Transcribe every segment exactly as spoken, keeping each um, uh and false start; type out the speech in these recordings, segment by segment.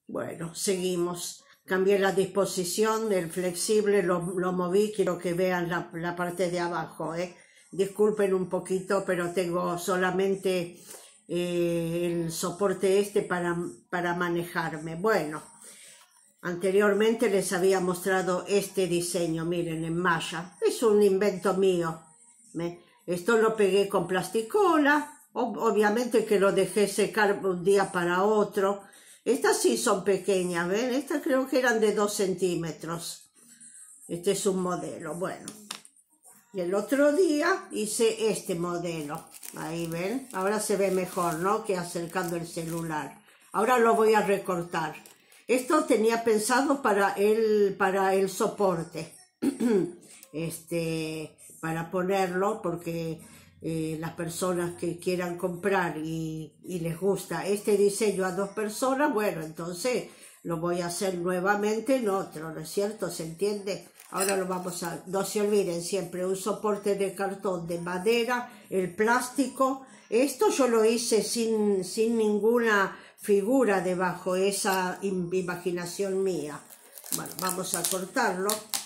Bueno, seguimos. Cambié la disposición, el flexible lo, lo moví, quiero que vean la, la parte de abajo, ¿eh? Disculpen un poquito, pero tengo solamente eh, el soporte este para, para manejarme. Bueno, anteriormente les había mostrado este diseño, miren, en malla. Es un invento mío. ¿eh? Esto lo pegué con plasticola, obviamente que lo dejé secar un día para otro. Estas sí son pequeñas, ¿ven? Estas creo que eran de dos centímetros. Este es un modelo, bueno. Y el otro día hice este modelo. Ahí ven, ahora se ve mejor, ¿no? Que acercando el celular. Ahora lo voy a recortar. Esto tenía pensado para el, para el soporte. Este, para ponerlo, porque eh, las personas que quieran comprar y, y les gusta este diseño a dos personas, bueno, entonces lo voy a hacer nuevamente en otro, ¿no es cierto? ¿Se entiende? Ahora lo vamos a... No se olviden siempre, un soporte de cartón, de madera, el plástico. Esto yo lo hice sin, sin ninguna figura debajo, esa imaginación mía. Bueno, vamos a cortarlo.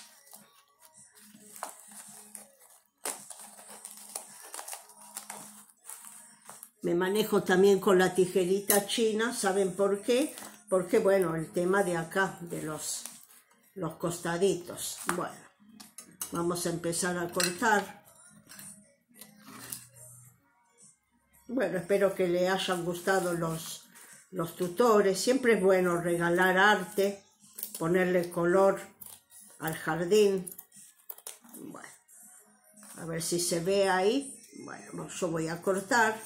Me manejo también con la tijerita china, ¿saben por qué? Porque, bueno, el tema de acá, de los, los costaditos. Bueno, vamos a empezar a cortar. Bueno, espero que les hayan gustado los, los tutores. Siempre es bueno regalar arte, ponerle color al jardín. Bueno, a ver si se ve ahí. Bueno, yo voy a cortar.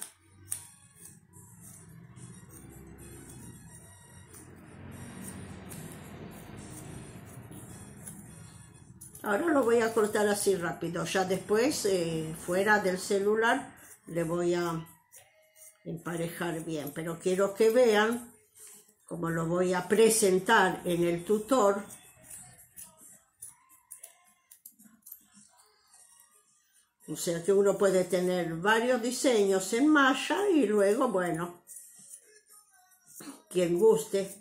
Ahora lo voy a cortar así rápido, ya después, eh, fuera del celular, le voy a emparejar bien. Pero quiero que vean cómo lo voy a presentar en el tutor. O sea que uno puede tener varios diseños en malla y luego, bueno, quien guste.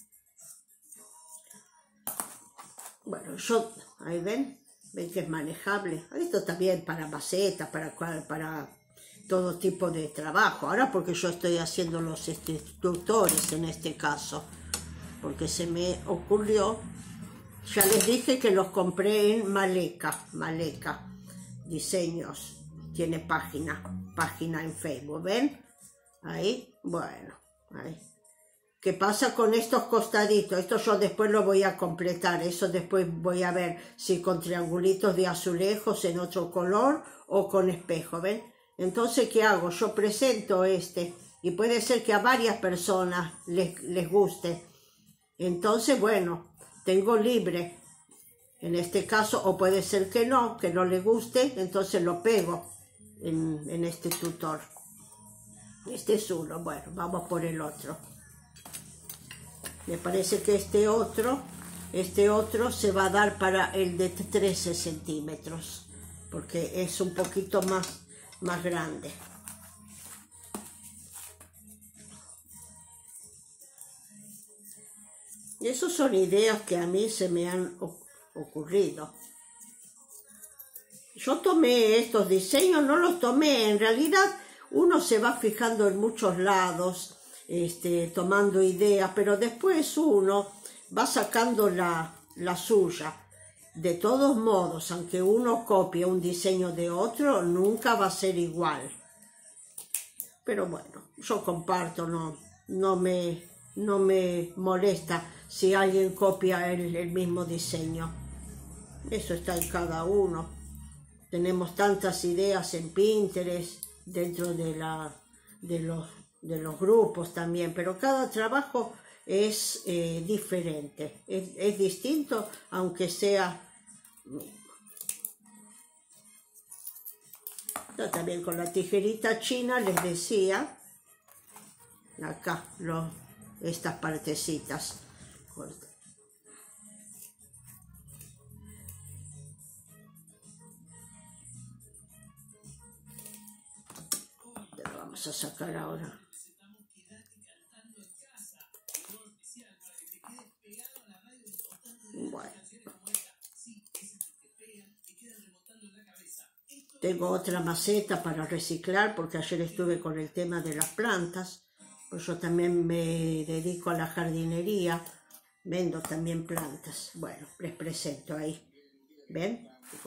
Bueno, yo... Ahí ven, ven que es manejable. Esto también para macetas, para, para todo tipo de trabajo. Ahora porque yo estoy haciendo los este, tutores en este caso. Porque se me ocurrió. Ya les dije que los compré en Maleca. Maleca. Diseños. Tiene página. Página en Facebook. ¿Ven? Ahí. Bueno. Ahí. ¿Qué pasa con estos costaditos? Esto yo después lo voy a completar. Eso después voy a ver si con triangulitos de azulejos en otro color o con espejo, ¿ven? Entonces, ¿qué hago? Yo presento este y puede ser que a varias personas les, les guste. Entonces, bueno, tengo libre. En este caso, o puede ser que no, que no le guste, entonces lo pego en, en este tutor. Este es uno. Bueno, vamos por el otro. Me parece que este otro, este otro se va a dar para el de trece centímetros, porque es un poquito más, más grande. Y esas son ideas que a mí se me han ocurrido. Yo tomé estos diseños, no los tomé, en realidad uno se va fijando en muchos lados, Este, tomando ideas, pero después uno va sacando la, la suya. De todos modos, aunque uno copie un diseño de otro, nunca va a ser igual. Pero bueno, yo comparto, no, no, me, no me molesta si alguien copia el, el mismo diseño. Eso está en cada uno. Tenemos tantas ideas en Pinterest, dentro de, la, de los de los grupos también, pero cada trabajo es eh, diferente, es, es distinto, aunque sea... Yo también con la tijerita china les decía, acá, lo, estas partecitas. Te lo vamos a sacar ahora. tengo otra maceta para reciclar, porque ayer estuve con el tema de las plantas, pues yo también me dedico a la jardinería, vendo también plantas. Bueno, les presento ahí, ¿ven?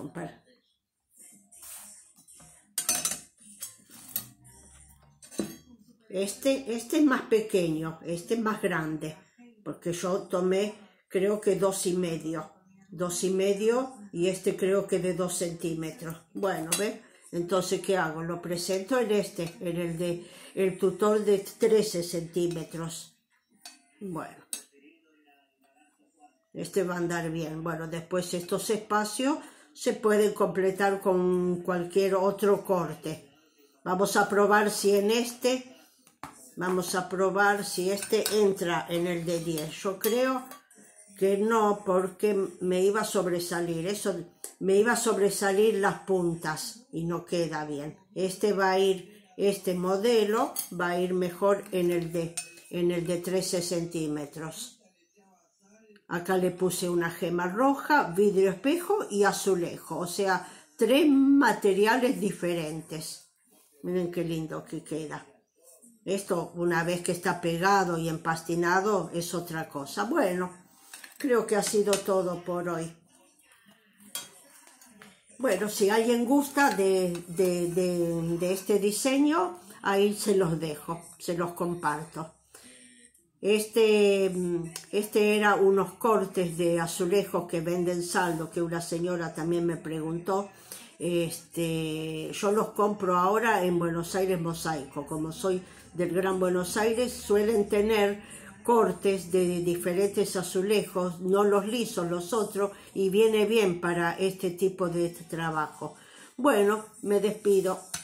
Este, este es más pequeño, este es más grande, porque yo tomé, creo que dos y medio, dos y medio, y este creo que de dos centímetros. Bueno, ¿ves? Entonces, ¿qué hago? Lo presento en este, en el de, el tutor de trece centímetros. Bueno, este va a andar bien. Bueno, después estos espacios se pueden completar con cualquier otro corte. Vamos a probar si en este... Vamos a probar si este entra en el de diez. Yo creo que no, porque me iba a sobresalir. Eso, me iba a sobresalir las puntas y no queda bien. Este va a ir, este modelo va a ir mejor en el de, en el de trece centímetros. Acá le puse una gema roja, vidrio espejo y azulejo. O sea, tres materiales diferentes. Miren qué lindo que queda. Esto, una vez que está pegado y empastinado, es otra cosa. Bueno, creo que ha sido todo por hoy. Bueno, si alguien gusta de, de, de, de este diseño, ahí se los dejo, se los comparto. Este, este era unos cortes de azulejos que venden saldo, que una señora también me preguntó. Este, yo los compro ahora en Buenos Aires Mosaico. Como soy del Gran Buenos Aires, suelen tener cortes de diferentes azulejos, no los lisos, los otros, y viene bien para este tipo de trabajo. Bueno, me despido.